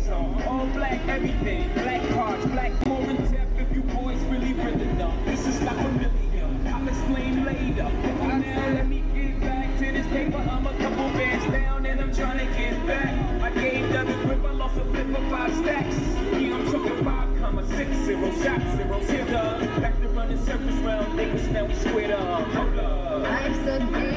on. All black everything, black cards, black foreign tip. If you boys really know, this is not familiar. I'll explain later. Now let me get back to this paper. I'm a couple bands down and I'm trying to get back. I gave the grip, I lost a flip of 5 stacks. Yeah, I'm talking 5,6, 0 shots, 0 hitter. Back to running circles round niggas, now we squared up. Hold up. I'm so deep.